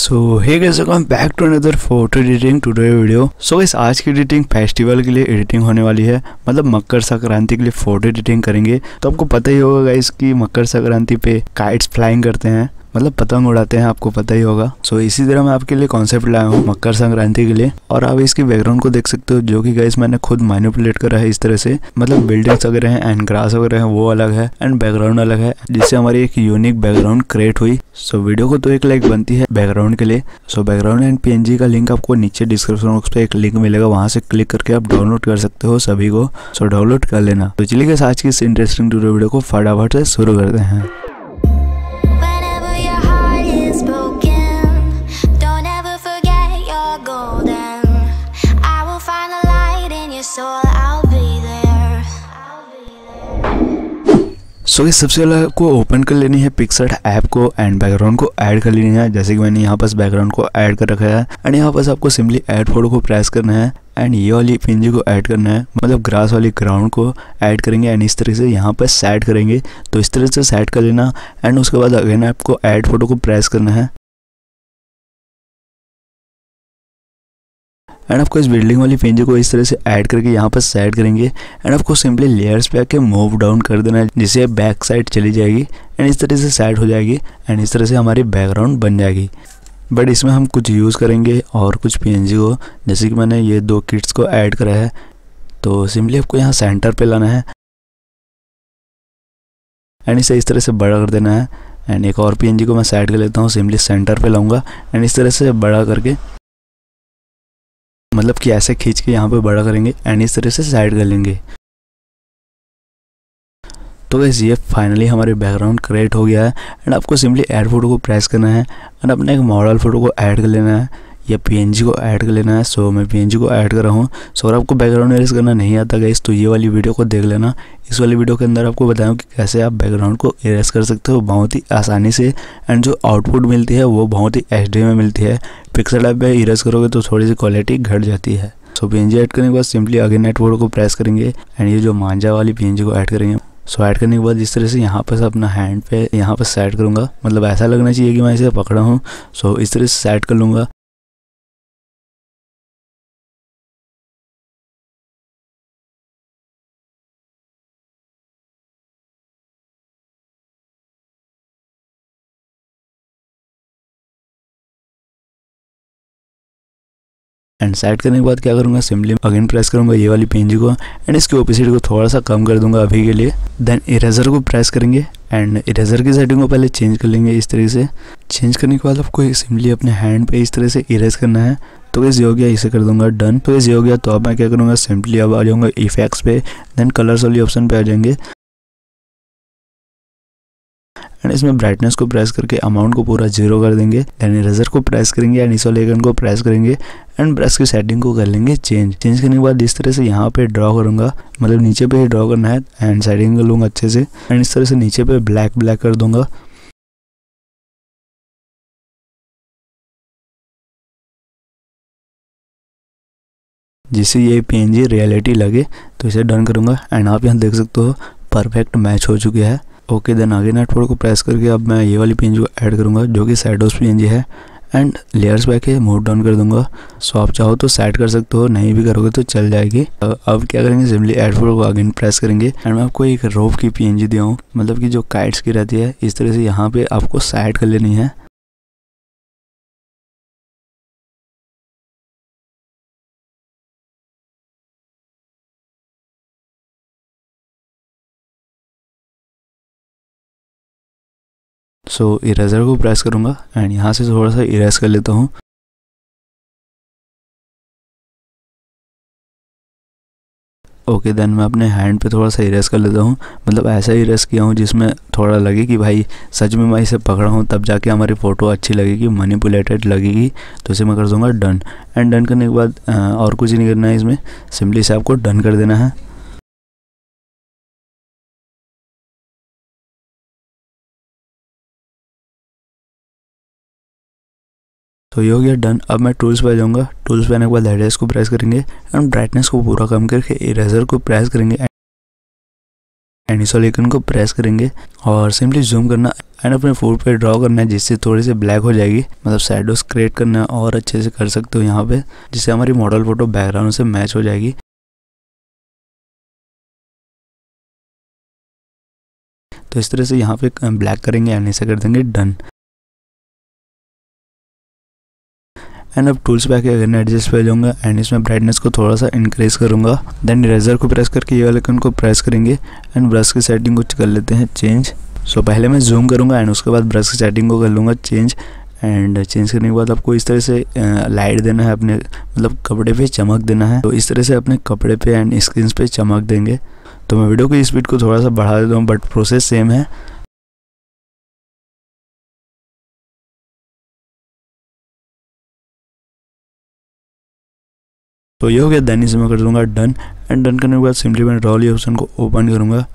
So hey guys, welcome back to another photo editing today video. So guys, आज की editing festival के लिए editing होने वाली है, मतलब मकर संक्रांति के लिए फोटो एडिटिंग करेंगे। तो आपको पता ही होगा गाइस कि मकर संक्रांति पे काइट्स फ्लाइंग करते हैं, मतलब पतंग उड़ाते हैं, आपको पता ही होगा। सो इसी तरह मैं आपके लिए कॉन्सेप्ट लाया हूँ मकर संक्रांति के लिए। और आप इसकी बैकग्राउंड को देख सकते हो, जो कि गाइस मैंने खुद मैनिपुलेट करा है इस तरह से, मतलब बिल्डिंग्स वगैरह हैं एंड ग्रास वगैरह हैं वो अलग है एंड बैकग्राउंड अलग है, जिससे हमारी एक यूनिक बैकग्राउंड क्रिएट हुई। सो वीडियो को तो एक लाइक बनती है बैकग्राउंड के लिए। सो बैकग्राउंड एंड पीएनजी का लिंक आपको नीचे डिस्क्रिप्शन बॉक्स पे एक लिंक मिलेगा, वहां से क्लिक करके आप डाउनलोड कर सकते हो सभी को। सो डाउनलोड कर लेना। तो चलिए गाइस, आज की इस इंटरेस्टिंग वीडियो को फटाफट से शुरू करते हैं। सो सबसे पहले आपको ओपन कर लेनी है पिक्सआर्ट ऐप को एंड बैकग्राउंड को ऐड कर लेनी है। जैसे कि मैंने यहाँ पास बैकग्राउंड को ऐड कर रखा है एंड यहाँ पास आपको सिंपली ऐड फोटो को प्रेस करना है एंड ये वाली पीएनजी को ऐड करना है, मतलब ग्रास वाली ग्राउंड को ऐड करेंगे एंड इस तरह से यहाँ पर सेट करेंगे। तो इस तरह से सेट कर लेना एंड उसके बाद अगेन आपको ऐड फोटो को प्रेस करना है एंड आपको इस बिल्डिंग वाली पीएनजी को इस तरह से ऐड करके यहाँ पर सेट करेंगे एंड आपको सिंपली लेयर्स पे आके मूव डाउन कर देना है, जिससे बैक साइड चली जाएगी एंड इस तरह से सेट हो जाएगी एंड इस तरह से हमारी बैकग्राउंड बन जाएगी। बट इसमें हम कुछ यूज़ करेंगे और कुछ पीएनजी को, जैसे कि मैंने ये दो किट्स को ऐड करा है। तो सिंपली आपको यहाँ सेंटर पे लाना है एंड इसे इस तरह से बड़ा कर देना है एंड एक और पीएनजी को मैं सेट कर लेता हूँ, सिंपली सेंटर पे लाऊंगा एंड इस तरह से बड़ा करके, मतलब कि ऐसे खींच के यहाँ पे बड़ा करेंगे एंड इस तरह से साइड कर लेंगे। तो गाइस, ये फाइनली हमारे बैकग्राउंड क्रिएट हो गया है एंड आपको सिंपली ऐड फोटो को प्रेस करना है एंड अपने एक मॉडल फोटो को ऐड कर लेना है या पीएनजी को ऐड कर लेना है। सो मैं पीएनजी को ऐड कर रहा हूँ। सो अगर आपको बैकग्राउंड इरेज करना नहीं आता गाइस, तो ये वाली वीडियो को देख लेना। इस वाली वीडियो के अंदर आपको बताऊँ कि कैसे आप बैकग्राउंड को इरेज कर सकते हो बहुत ही आसानी से एंड जो आउटपुट मिलती है वो बहुत ही एचडी में मिलती है। पिक्सल ऐप पे इरेज करोगे तो थोड़ी सी क्वालिटी घट जाती है। सो पीएनजी ऐड करने के बाद सिंपली अगेन ऐड फोटो को प्रेस करेंगे एंड ये जो मांझा वाली पीएनजी को ऐड करेंगे। सो ऐड करने के बाद इस तरह से यहाँ पर अपना हैंड पे यहाँ पर सेट करूँगा, मतलब ऐसा लगना चाहिए कि मैं इसे पकड़ा हूँ। सो इस तरह से सेट कर लूँगा। एंड सेट करने के बाद क्या करूँगा, सिंपली अगेन प्रेस करूँगा ये वाली पीएनजी को एंड इसकी ओपेसिटी को थोड़ा सा कम कर दूंगा अभी के लिए। देन इरेजर को प्रेस करेंगे एंड इरेजर की सेटिंग को पहले चेंज कर लेंगे। इस तरह से चेंज करने के बाद आपको सिंपली अपने हैंड पे इस तरह से इरेज करना है। तो इस हो गया, इसे कर दूंगा डन। तो इस हो गया, तो अब मैं क्या करूँगा, सिंपली अब आ जाऊँगा इफेक्ट्स पे, देन कलर्स वाली ऑप्शन पे आ जाएंगे एंड इसमें ब्राइटनेस को प्रेस करके अमाउंट को पूरा 0 कर देंगे। देन इरेजर को प्रेस करेंगे एंड इस वाले आइकन को प्रेस करेंगे एंड ब्रश की सेटिंग को कर लेंगे चेंज करने के बाद इस तरह से यहाँ पे ड्रॉ करूँगा, मतलब नीचे पे ही ड्रॉ करना है एंड सेटिंग कर लूँगा अच्छे से एंड इस तरह से नीचे पे ब्लैक कर दूंगा। जिससे ये पीएनजी रियलिटी लगे। तो इसे डन करूँगा एंड आप यहाँ देख सकते हो परफेक्ट मैच हो चुके हैं। ओके, देन आगे नेट फोटो को प्रेस करके अब मैं ये वाली पीएनजी को ऐड करूँगा, जो कि शैडोज पीएनजी है एंड लेयर्स पे के मूव डाउन कर दूंगा। सो आप चाहो तो सेट कर सकते हो, नहीं भी करोगे तो चल जाएगी। अब क्या करेंगे, सिंपली ऐड फोटो को अगेन प्रेस करेंगे एंड मैं आपको एक रोप की पीएनजी दिया हूँ, मतलब कि जो काइट्स की रहती है, इस तरह से यहाँ पे आपको सेट कर लेनी है। सो इरेजर को प्रेस करूँगा एंड यहाँ से थोड़ा सा इरेज कर लेता हूँ। ओके, देन मैं अपने हैंड पे थोड़ा सा इरेज कर लेता हूँ, मतलब ऐसा इरेज किया हूँ जिसमें थोड़ा लगे कि भाई सच में मैं इसे पकड़ा हूँ, तब जाके हमारी फ़ोटो अच्छी लगेगी, मैनिपुलेटेड लगेगी। तो इसे मैं कर दूँगा डन एंड डन करने के बाद और कुछ नहीं करना है इसमें, सिंपली इसे आपको डन कर देना है। तो ये हो गया डन। अब मैं टूल्स पे आ जाऊँगा। टूल्स पे आने के बाद हेडर्स को प्रेस करेंगे एंड ब्राइटनेस को पूरा कम करके इरेजर को प्रेस करेंगे एंड इस वाले आइकन को प्रेस करेंगे और सिंपली जूम करना एंड अपने फोटो पे ड्रॉ करना है जिससे थोड़ी सी ब्लैक हो जाएगी, मतलब शैडोज क्रिएट करना है और अच्छे से कर सकते हो यहाँ पे, जिससे हमारी मॉडल फोटो बैकग्राउंड से मैच हो जाएगी। तो इस तरह से यहाँ पे ब्लैक करेंगे एंड इसे कर देंगे डन। एंड अब टूल्स पे आके अगर एडजस्ट पे जाऊँगा एंड इसमें ब्राइटनेस को थोड़ा सा इंक्रीज करूँगा। देन इरेजर को प्रेस करके ये वाले आइकन को प्रेस करेंगे एंड ब्रश की सेटिंग को कर लेते हैं चेंज। सो पहले मैं जूम करूँगा एंड उसके बाद ब्रश की सेटिंग को कर लूँगा चेंज। एंड चेंज करने के बाद आपको इस तरह से लाइट देना है, अपने मतलब कपड़े पे चमक देना है। तो इस तरह से अपने कपड़े पे एंड स्क्रीन पे चमक देंगे। तो मैं वीडियो की स्पीड को थोड़ा सा बढ़ा देता हूँ बट प्रोसेस सेम है। तो ये हो गया। देन इसे मैं कर दूंगा डन एंड डन करने के बाद सिंपली मैं ड्रॉ वाली ऑप्शन को ओपन करूंगा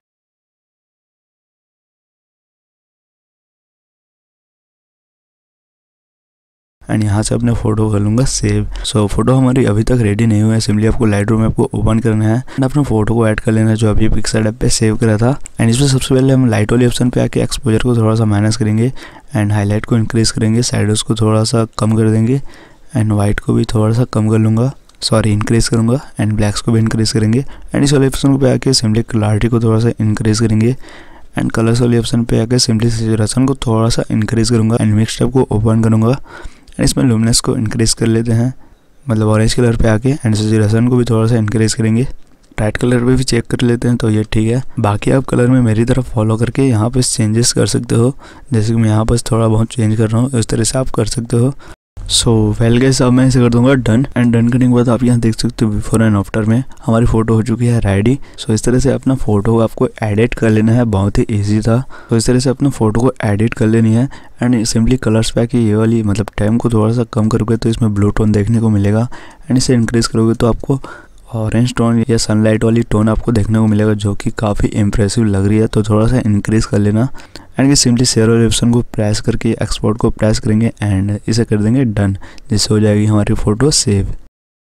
एंड यहाँ से अपने फोटो कर लूँगा सेव। सो फोटो हमारी अभी तक रेडी नहीं हुआ है, सिंपली आपको लाइटरूम ऐप को ओपन करना है एंड अपने फोटो को ऐड कर लेना है जो अभी पिक्सल ऐप पे सेव करा था। एंड इसमें सबसे पहले हम लाइट वाली ऑप्शन पे आके एक्सपोजर को थोड़ा सा माइनस करेंगे एंड हाईलाइट को इंक्रीज करेंगे, शैडोज को थोड़ा सा कम कर देंगे एंड वाइट को भी थोड़ा सा कम कर लूँगा, सॉरी इंक्रीज करूँगा एंड ब्लैक्स को भी इंक्रीज करेंगे। एंड इस वाले ऑप्शन पे आके सिंपली क्लैरिटी को थोड़ा सा इंक्रीज करेंगे एंड कलर्स वाले ऑप्शन पे आके सिंपली सैचुरेशन को थोड़ा सा इंक्रीज करूँगा एंड मिक्स टैब को ओपन करूँगा एंड इसमें लुमिनेंस को इंक्रीज कर लेते हैं, मतलब ऑरेंज कलर पे आके एंड सैचुरेशन को भी थोड़ा सा इंक्रीज करेंगे। ब्राइट कलर पे भी चेक कर लेते हैं तो ये ठीक है। बाकी आप कलर में मेरी तरफ फॉलो करके यहाँ पे चेंजेस कर सकते हो, जैसे कि मैं यहाँ पर थोड़ा बहुत चेंज कर रहा हूँ, इस तरह से आप कर सकते हो। सो वेल गाइस, अब मैं इसे कर दूंगा डन एंड डन करने के बाद आप यहाँ देख सकते हो बिफोर एंड आफ्टर में हमारी फोटो हो चुकी है रेडी। सो इस तरह से अपना फोटो आपको एडिट कर लेना है, बहुत ही इजी था। तो इस तरह से अपना फोटो को एडिट कर लेनी है एंड सिंपली कलर्स पे ये वाली मतलब टाइम को थोड़ा सा कम करोगे तो इसमें ब्लू टोन देखने को मिलेगा एंड इसे इंक्रीज करोगे तो आपको ऑरेंज टोन या सनलाइट वाली टोन आपको देखने को मिलेगा जो कि काफ़ी इंप्रेसिव लग रही है। तो थोड़ा सा इंक्रीज कर लेना एंड सिंपली शेयर वाले ऑप्शन को प्रेस करके एक्सपोर्ट को प्रेस करेंगे एंड इसे कर देंगे डन, जिससे हो जाएगी हमारी फ़ोटो सेव।